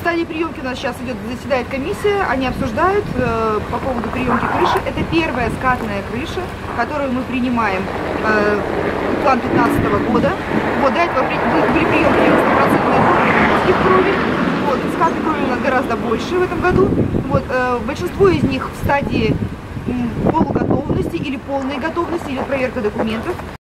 стадии приемки у нас сейчас заседает комиссия, они обсуждают по поводу приемки крыши. Это первая скатная крыша, которую мы принимаем план 2015 года. Вот, до этого были приемки 90% крови. Вот, скатной крови у нас гораздо больше в этом году. Вот, большинство из них в стадии полуготовности или полной готовности, идет проверка документов.